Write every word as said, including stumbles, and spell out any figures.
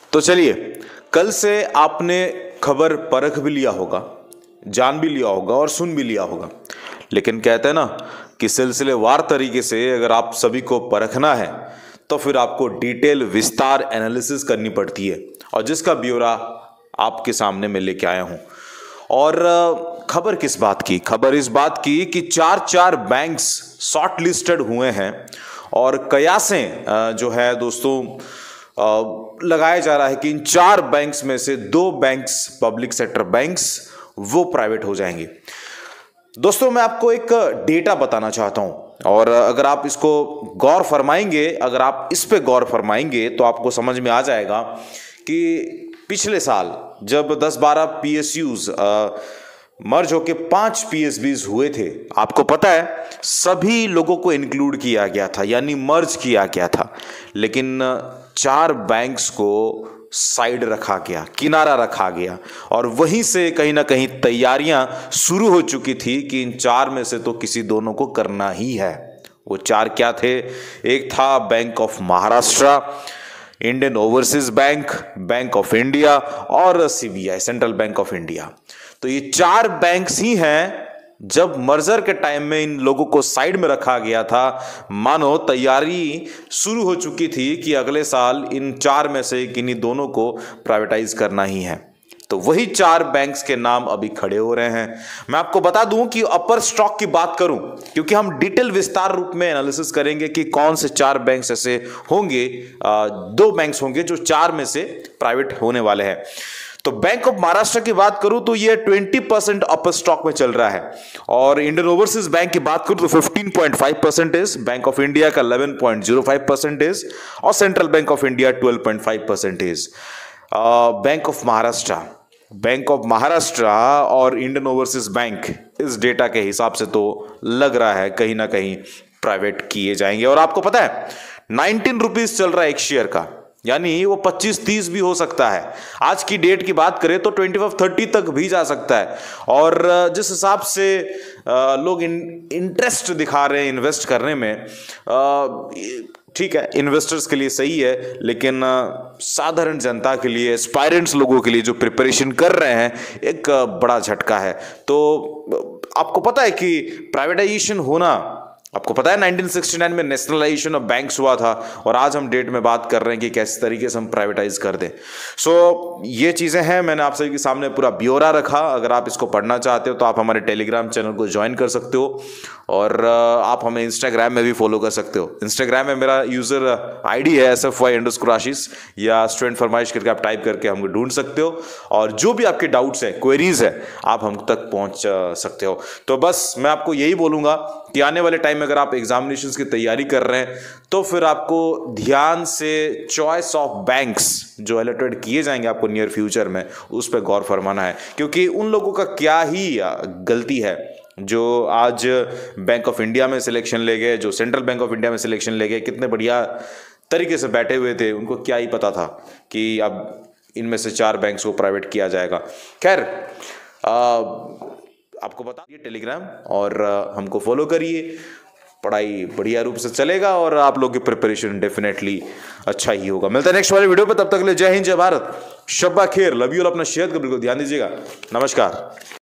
तो चलिए, कल से आपने खबर परख भी लिया होगा, जान भी लिया होगा और सुन भी लिया होगा, लेकिन कहते हैं ना कि सिलसिलेवार तरीके से अगर आप सभी को परखना है तो फिर आपको डिटेल विस्तार एनालिसिस करनी पड़ती है, और जिसका ब्यौरा आपके सामने मैं लेके आया हूं। और खबर किस बात की? खबर इस बात की कि चार चार बैंक्स शॉर्ट लिस्टेड हुए हैं और कयासें जो है दोस्तों लगाया जा रहा है कि इन चार बैंक्स में से दो बैंक्स पब्लिक सेक्टर बैंक्स वो प्राइवेट हो जाएंगे। दोस्तों, मैं आपको एक डेटा बताना चाहता हूं, और अगर आप इसको गौर फरमाएंगे अगर आप इस पे गौर फरमाएंगे तो आपको समझ में आ जाएगा कि पिछले साल जब दस बारह पीएसयूज मर्ज होके पांच पीएसबीज हुए थे, आपको पता है सभी लोगों को इंक्लूड किया गया था, यानी मर्ज किया गया था, लेकिन चार बैंक्स को साइड रखा गया, किनारा रखा गया, और वहीं से कहीं ना कहीं तैयारियां शुरू हो चुकी थी कि इन चार में से तो किसी दोनों को करना ही है। वो चार क्या थे? एक था Bank of Maharashtra, Indian overseas Bank, Bank of India और CBI, Central bank of India. तो ये चार बैंक्स ही हैं। जब मर्जर के टाइम में इन लोगों को साइड में रखा गया था, मानो तैयारी शुरू हो चुकी थी कि अगले साल इन चार में से किन्हीं दोनों को प्राइवेटाइज करना ही है। तो वही चार बैंक्स के नाम अभी खड़े हो रहे हैं। मैं आपको बता दूं कि अपर स्टॉक की बात करूं, क्योंकि हम डिटेल विस्तार रूप में एनालिसिस करेंगे कि कौन से चार बैंक्स ऐसे होंगे, दो बैंक्स होंगे जो चार में से प्राइवेट होने वाले हैं। तो बैंक ऑफ महाराष्ट्र की बात करूं तो ये बीस परसेंट अपर स्टॉक में चल रहा है, और इंडियन ओवरसीज बैंक की बात करूं तो पंद्रह पॉइंट पाँच परसेंटेज, बैंक ऑफ इंडिया का ग्यारह पॉइंट शून्य पाँच परसेंटेज और सेंट्रल बैंक ऑफ इंडिया बारह पॉइंट पाँच percentage. Bank of Maharashtra bank of Maharashtra और इंडियन ओवरसीज बैंक इस डेटा के हिसाब से तो लग रहा है कहीं ना कहीं प्राइवेट किए जाएंगे। और आपको पता है नाइनटीन रुपीज चल रहा है एक शेयर का, यानी वो पच्चीस तीस भी हो सकता है। आज की डेट की बात करें तो पच्चीस तीस तक भी जा सकता है। और जिस हिसाब से लोग इंटरेस्ट दिखा रहे हैं इन्वेस्ट करने में, ठीक है इन्वेस्टर्स के लिए सही है, लेकिन साधारण जनता के लिए, एस्पायरेंट्स लोगों के लिए जो प्रिपरेशन कर रहे हैं, एक बड़ा झटका है। तो आपको पता है कि प्राइवेटाइजेशन होना, आपको पता है उन्नीस सौ उनहत्तर में नेशनलाइजेशन ऑफ बैंक्स हुआ था, और आज हम डेट में बात कर रहे हैं कि किस तरीके से हम प्राइवेटाइज कर दें। सो so, ये चीज़ें हैं, मैंने आप सभी के सामने पूरा ब्यौरा रखा। अगर आप इसको पढ़ना चाहते हो तो आप हमारे टेलीग्राम चैनल को ज्वाइन कर सकते हो, और आप हमें इंस्टाग्राम में भी फॉलो कर सकते हो। इंस्टाग्राम में मेरा यूज़र आईडी है S F Y underscore Ashish, या स्टूडेंट फरमाइश करके आप टाइप करके हमको ढूंढ सकते हो, और जो भी आपके डाउट्स हैं, क्वेरीज है, आप हम तक पहुंच सकते हो। तो बस मैं आपको यही बोलूँगा कि आने वाले टाइम में अगर आप एग्जामिनेशंस की तैयारी कर रहे हैं तो फिर आपको ध्यान से चॉइस ऑफ बैंक्स जो अलॉटेड किए जाएंगे आपको नियर फ्यूचर में, उस पर गौर फरमाना है। क्योंकि उन लोगों का क्या ही गलती है जो आज बैंक ऑफ इंडिया में सिलेक्शन ले गए, जो सेंट्रल बैंक ऑफ इंडिया में सिलेक्शन ले गए, कितने बढ़िया तरीके से बैठे हुए थे, उनको क्या ही पता था कि अब इनमें से चार बैंक्स को प्राइवेट किया जाएगा। खैर, आपको बता दिए टेलीग्राम, और हमको फॉलो करिए, पढ़ाई बढ़िया रूप से चलेगा और आप लोग की प्रिपरेशन डेफिनेटली अच्छा ही होगा। मिलता है नेक्स्ट वाले वीडियो पे, तब तक के लिए जय हिंद, जय भारत, शब्बा खैर, लव यू, और अपना सेहत का बिल्कुल ध्यान दीजिएगा। नमस्कार।